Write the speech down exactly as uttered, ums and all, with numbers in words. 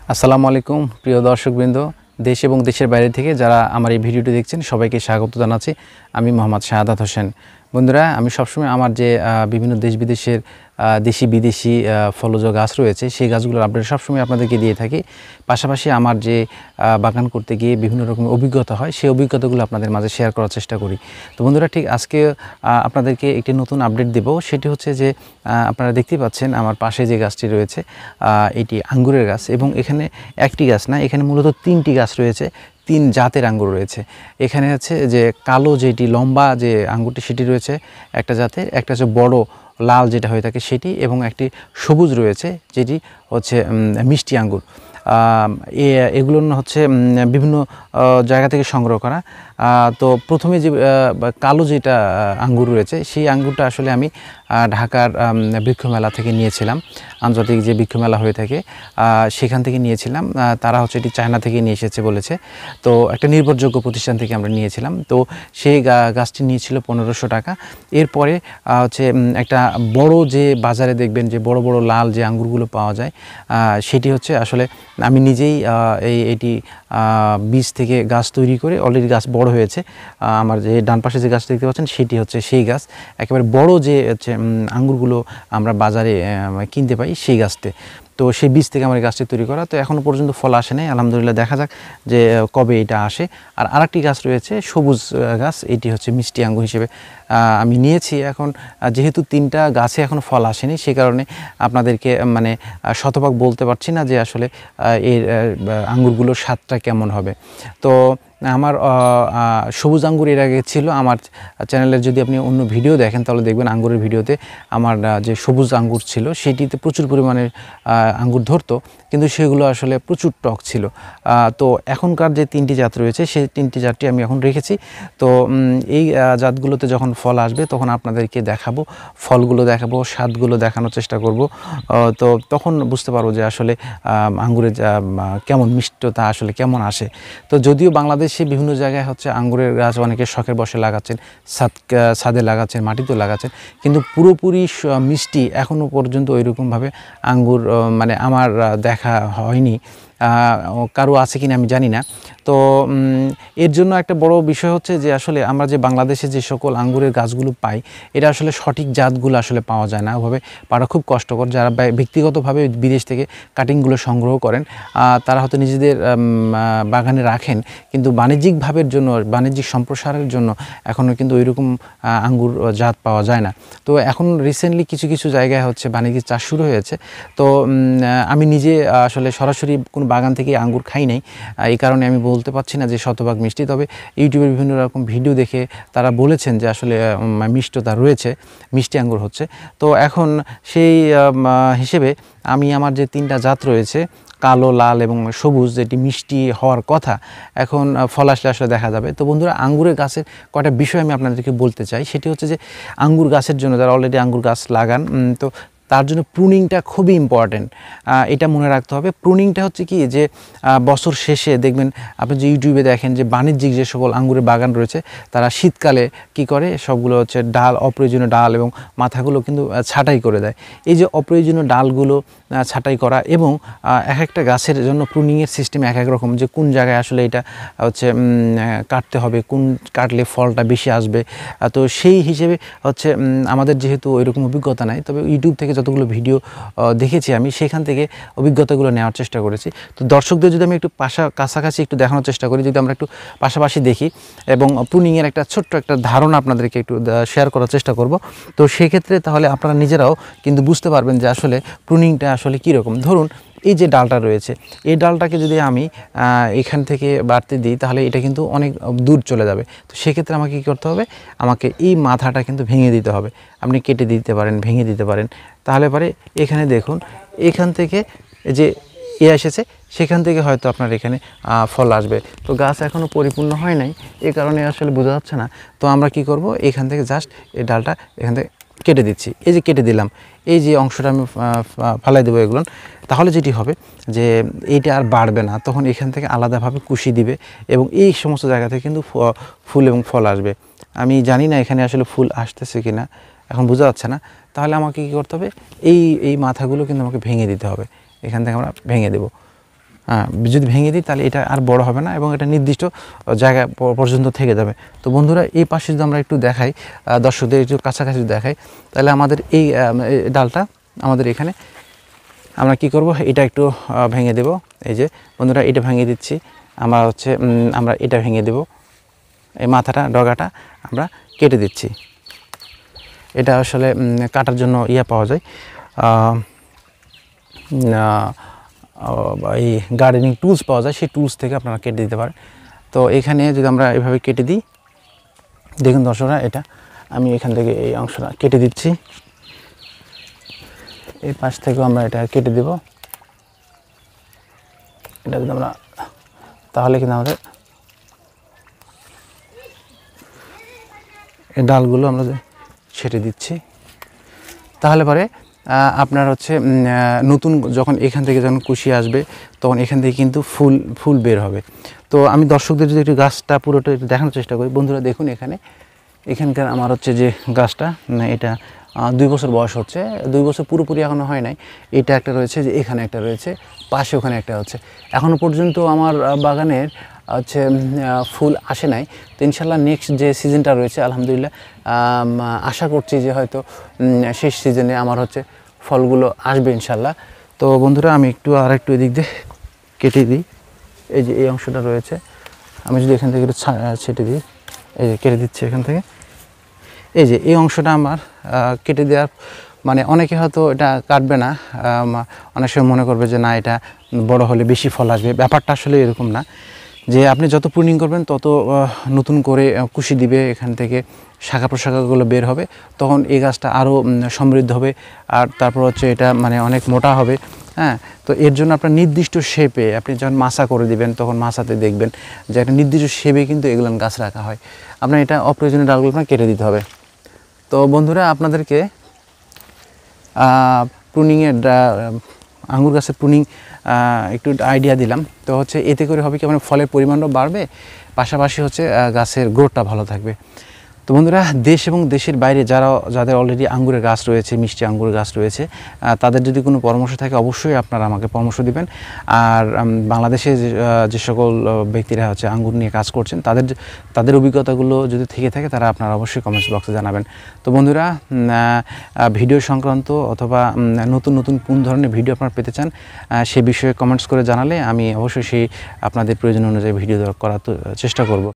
আসসালামু আলাইকুম প্রিয় দর্শকবৃন্দ, দেশ এবং দেশের বাইরে থেকে যারা আমার এই ভিডিওটি দেখছেন সবাইকে স্বাগত জানাচ্ছি। আমি মোহাম্মদ শাহাদাত হোসেন। বন্ধুরা, আমি সবসময় আমার যে বিভিন্ন দেশ বিদেশের দেশি বিদেশি ফলজ গাছ রয়েছে সেই গাছগুলোর আপডেট সবসময় আপনাদেরকে দিয়ে থাকি। পাশাপাশি আমার যে বাগান করতে গিয়ে বিভিন্ন রকমের অভিজ্ঞতা হয় সেই অভিজ্ঞতাগুলো আপনাদের মাঝে শেয়ার করার চেষ্টা করি। তো বন্ধুরা, ঠিক আজকে আপনাদেরকে একটি নতুন আপডেট দেব। সেটি হচ্ছে যে আপনারা দেখতেই পাচ্ছেন আমার পাশে যে গাছটি রয়েছে এটি আঙ্গুরের গাছ, এবং এখানে একটি গাছ না, এখানে মূলত তিনটি গাছ রয়েছে। তিন জাতের আঙ্গুর রয়েছে। এখানে হচ্ছে যে কালো যেটি লম্বা যে আঙ্গুরটি সেটি রয়েছে একটা জাতের, একটা হচ্ছে বড় লাল যেটা হয়ে থাকে সেটি, এবং একটি সবুজ রয়েছে যেটি হচ্ছে মিষ্টি আঙ্গুর। এগুলো হচ্ছে বিভিন্ন জায়গা থেকে সংগ্রহ করা। তো প্রথমে যে কালো যেটা আঙ্গুর রয়েছে সেই আঙ্গুরটা আসলে আমি ঢাকার বৃক্ষমেলা থেকে নিয়েছিলাম। আন্তর্জাতিক যে বৃক্ষমেলা হয়ে থাকে সেখান থেকে নিয়েছিলাম। তারা হচ্ছে এটি চায়না থেকে নিয়ে এসেছে বলেছে। তো একটা নির্ভরযোগ্য প্রতিষ্ঠান থেকে আমরা নিয়েছিলাম। তো সেই গাছটি নিয়েছিল পনেরোশো টাকা। এরপরে হচ্ছে একটা বড় যে বাজারে দেখবেন যে বড় বড় লাল যে আঙ্গুরগুলো পাওয়া যায় সেটি হচ্ছে আসলে আমি নিজেই এই এটি বীজ থেকে গাছ তৈরি করে অলরেডি গাছ বড় হয়েছে। আমার যে ডান পাশে যে গাছ দেখতে পাচ্ছেন সেটি হচ্ছে সেই গাছ, একেবারে বড় যে হচ্ছে আঙ্গুরগুলো আমরা বাজারে কিনতে পাই সেই গাছতে। তো সেই বীজ থেকে আমার গাছটি তৈরি করা। তো এখনও পর্যন্ত ফল আসে নাই, আলহামদুলিল্লাহ। দেখা যাক যে কবে এটা আসে। আর আরেকটি গাছ রয়েছে সবুজ গাছ, এটি হচ্ছে মিষ্টি আঙ্গুর হিসেবে আমি নিয়েছি। এখন যেহেতু তিনটা গাছে এখন ফল আসেনি সে কারণে আপনাদেরকে মানে শতভাগ বলতে পারছি না যে আসলে এর আঙ্গুরগুলোর স্বাদটা কেমন হবে। তো আমার সবুজ আঙ্গুর এর আগে ছিল আমার চ্যানেলের, যদি আপনি অন্য ভিডিও দেখেন তাহলে দেখবেন আঙ্গুরের ভিডিওতে আমার যে সবুজ আঙ্গুর ছিল সেটিতে প্রচুর পরিমাণে আঙ্গুর ধরতো, কিন্তু সেগুলো আসলে প্রচুর টক ছিল। তো এখনকার যে তিনটি জাত রয়েছে সেই তিনটি জাতটি আমি এখন রেখেছি। তো এই জাতগুলোতে যখন ফল আসবে তখন আপনাদেরকে দেখাবো, ফলগুলো দেখাবো, স্বাদগুলো দেখানোর চেষ্টা করব। তো তখন বুঝতে পারবো যে আসলে আঙ্গুরের কেমন মিষ্টতা আসলে কেমন আসে। তো যদিও বাংলাদেশে বিভিন্ন জায়গায় হচ্ছে আঙ্গুরের গাছ অনেকে শখের বসে লাগাচ্ছেন, ছাদ ছাদে লাগাচ্ছেন, মাটিতেও লাগাচ্ছেন, কিন্তু পুরোপুরি মিষ্টি এখনও পর্যন্ত ওইরকমভাবে আঙ্গুর মানে আমার দেখা হয়নি। কারো আছে কিনা আমি জানি না। তো এর জন্য একটা বড় বিষয় হচ্ছে যে আসলে আমরা যে বাংলাদেশে যে সকল আঙ্গুরের গাছগুলো পাই এটা আসলে সঠিক জাতগুলো আসলে পাওয়া যায় না, ওভাবে পাওয়া খুব কষ্টকর। যারা ব্যক্তিগতভাবে বিদেশ থেকে কাটিংগুলো সংগ্রহ করেন তারা হয়তো নিজেদের বাগানে রাখেন, কিন্তু বাণিজ্যিকভাবের জন্য, বাণিজ্যিক সম্প্রসারের জন্য এখনও কিন্তু ওইরকম আঙ্গুর জাত পাওয়া যায় না। তো এখন রিসেন্টলি কিছু কিছু জায়গায় হচ্ছে বাণিজ্যিক চাষ শুরু হয়েছে। তো আমি নিজে আসলে সরাসরি কোনো বাগান থেকে আঙ্গুর খাই নাই, এই কারণে আমি বলতে পারছি না যে শতভাগ মিষ্টি। তবে ইউটিউবে বিভিন্ন রকম ভিডিও দেখে তারা বলেছেন যে আসলে মিষ্টতা রয়েছে, মিষ্টি আঙ্গুর হচ্ছে। তো এখন সেই হিসেবে আমি আমার যে তিনটা জাত রয়েছে কালো, লাল এবং সবুজ, যেটি মিষ্টি হওয়ার কথা, এখন ফল আসলে আসলে দেখা যাবে। তো বন্ধুরা, আঙ্গুরের গাছের কয়টা বিষয় আমি আপনাদেরকে বলতে চাই। সেটি হচ্ছে যে আঙ্গুর গাছের জন্য যারা অলরেডি আঙ্গুর গাছ লাগান, তো তার জন্য প্রুনিংটা খুবই ইম্পর্টেন্ট, এটা মনে রাখতে হবে। প্রুনিংটা হচ্ছে কি যে বছর শেষে দেখবেন আপনি যে ইউটিউবে দেখেন যে বাণিজ্যিক যে সকল আঙ্গুরের বাগান রয়েছে তারা শীতকালে কি করে, সবগুলো হচ্ছে ডাল, অপ্রয়োজনীয় ডাল এবং মাথাগুলো কিন্তু ছাঁটাই করে দেয়। এই যে অপ্রয়োজনীয় ডালগুলো ছাঁটাই করা, এবং এক একটা গাছের জন্য প্রুনিংয়ের সিস্টেম এক এক রকম, যে কোন জায়গায় আসলে এটা হচ্ছে কাটতে হবে, কোন কাটলে ফলটা বেশি আসবে। তো সেই হিসেবে হচ্ছে আমাদের যেহেতু ওইরকম অভিজ্ঞতা নাই, তবে ইউটিউব থেকে যতগুলো ভিডিও দেখেছি আমি সেখান থেকে অভিজ্ঞতাগুলো নেওয়ার চেষ্টা করেছি। তো দর্শকদের যদি আমি একটু পাশা কাছাকাছি একটু দেখানোর চেষ্টা করি, যদি আমরা একটু পাশাপাশি দেখি এবং প্রুনিংয়ের একটা ছোট্ট একটা ধারণা আপনাদেরকে একটু শেয়ার করার চেষ্টা করব, তো সেক্ষেত্রে তাহলে আপনারা নিজেরাও কিন্তু বুঝতে পারবেন যে আসলে প্রুনিংটা আসলে কীরকম। ধরুন এই যে ডালটা রয়েছে, এই ডালটাকে যদি আমি এখান থেকে বাড়তে দিই তাহলে এটা কিন্তু অনেক দূর চলে যাবে। তো সেক্ষেত্রে আমাকে কী করতে হবে, আমাকে এই মাথাটা কিন্তু ভেঙে দিতে হবে। আপনি কেটে দিতে পারেন, ভেঙে দিতে পারেন, তাহলে পরে এখানে দেখুন এখান থেকে যে এ এসেছে সেখান থেকে হয়তো আপনার এখানে ফল আসবে। তো গাছ এখনও পরিপূর্ণ হয় নাই, এ কারণে আসলে বোঝা যাচ্ছে না। তো আমরা কি করব, এখান থেকে জাস্ট এই ডালটা এখান থেকে কেটে দিচ্ছি। এই যে কেটে দিলাম, এই যে অংশটা আমি ফালাই দেবো এগুলো, তাহলে যেটি হবে যে এইটা আর বাড়বে না, তখন এখান থেকে আলাদাভাবে কুশি দিবে এবং এই সমস্ত জায়গা থেকে কিন্তু ফুল এবং ফল আসবে। আমি জানি না এখানে আসলে ফুল আসতেছে কি না, এখন বোঝা যাচ্ছে না। তাহলে আমাকে কী করতে হবে, এই এই মাথাগুলো কিন্তু আমাকে ভেঙে দিতে হবে। এখান থেকে আমরা ভেঙে দেব। হ্যাঁ, যদি ভেঙে দিই তাহলে এটা আর বড় হবে না এবং এটা নির্দিষ্ট জায়গা পর্যন্ত থেকে যাবে। তো বন্ধুরা এই পাশে যদি আমরা একটু দেখাই, দর্শকদের একটু কাছাকাছি দেখাই, তাহলে আমাদের এই ডালটা আমাদের এখানে আমরা কি করব, এটা একটু ভেঙে দেব। এই যে বন্ধুরা এটা ভেঙে দিচ্ছি, আমরা হচ্ছে আমরা এটা ভেঙে দেব, এই মাথাটা ডগাটা আমরা কেটে দিচ্ছি। এটা আসলে কাটার জন্য ইয়া পাওয়া যায়, এই গার্ডেনিং টুলস পাওয়া যায়, সেই টুলস থেকে আপনারা কেটে দিতে পারেন। তো এখানে যদি আমরা এভাবে কেটে দিই, দেখুন দর্শকরা, এটা আমি এখান থেকে এই অংশটা কেটে দিচ্ছি, এই পাশ থেকেও আমরা এটা কেটে দেব। এটা যদি আমরা, তাহলে কিন্তু আমাদের এই ডালগুলো আমরা ছেটে দিচ্ছি, তাহলে পরে আপনার হচ্ছে নতুন যখন এখান থেকে যখন কুশি আসবে তখন এখান থেকে কিন্তু ফুল ফুল বের হবে। তো আমি দর্শকদের যদি একটু গাছটা পুরোটা একটু দেখানোর চেষ্টা করি, বন্ধুরা দেখুন এখানে, এখানকার আমার হচ্ছে যে গাছটা, এটা দুই বছর বয়স হচ্ছে, দুই বছর পুরোপুরি এখনও হয় নাই। এটা একটা রয়েছে, যে এখানে একটা রয়েছে, পাশে ওখানে একটা হচ্ছে। এখনও পর্যন্ত আমার বাগানের হচ্ছে ফুল আসে নাই। তো ইনশাল্লাহ নেক্সট যে সিজনটা রয়েছে আলহামদুলিল্লাহ আশা করছি যে হয়তো শেষ সিজনে আমার হচ্ছে ফলগুলো আসবে ইনশাল্লাহ। তো বন্ধুরা আমি একটু আর একটু এদিক দিয়ে কেটে দিই, এই যে এই অংশটা রয়েছে, আমি যদি এখান থেকে একটু ছেটে দিই, এই যে কেটে দিচ্ছি এখান থেকে। এই যে এই অংশটা আমার কেটে দেওয়ার মানে অনেকে হয়তো এটা কাটবে না, অনেক সময় মনে করবে যে না এটা বড় হলে বেশি ফল আসবে। ব্যাপারটা আসলে এরকম না, যে আপনি যত প্রুনিং করবেন তত নতুন করে কুশি দিবে, এখান থেকে শাখা প্রশাখাগুলো বের হবে, তখন এই গাছটা আরও সমৃদ্ধ হবে। আর তারপর হচ্ছে এটা মানে অনেক মোটা হবে। হ্যাঁ, তো এর জন্য আপনার নির্দিষ্ট শেপে আপনি যখন মাছা করে দিবেন তখন মাছাতে দেখবেন যে একটা নির্দিষ্ট শেপে কিন্তু এগুলো গাছ রাখা হয়। আপনার এটা অপ্রয়োজনীয় ডালগুলো আপনার কেটে দিতে হবে। তো বন্ধুরা আপনাদেরকে প্রুনিংয়ের আঙ্গুর গাছের প্রুনিং একটু আইডিয়া দিলাম। তো হচ্ছে এতে করে হবে কি, মানে ফলের পরিমাণও বাড়বে, পাশাপাশি হচ্ছে গাছের গ্রোথটা ভালো থাকবে। তো বন্ধুরা দেশ এবং দেশের বাইরে যারা যাদের অলরেডি আঙ্গুরের গাছ রয়েছে, মিষ্টি আঙ্গুরের গাছ রয়েছে, তাদের যদি কোনো পরামর্শ থাকে অবশ্যই আপনারা আমাকে পরামর্শ দিবেন। আর বাংলাদেশে যে সকল ব্যক্তিরা হচ্ছে আঙ্গুর নিয়ে কাজ করছেন তাদের তাদের অভিজ্ঞতাগুলো যদি থেকে থাকে তারা আপনারা অবশ্যই কমেন্টস বক্সে জানাবেন। তো বন্ধুরা ভিডিও সংক্রান্ত অথবা নতুন নতুন কোন ধরনের ভিডিও আপনারা পেতে চান সে বিষয়ে কমেন্টস করে জানালে আমি অবশ্যই সেই আপনাদের প্রয়োজন অনুযায়ী ভিডিও করার চেষ্টা করব।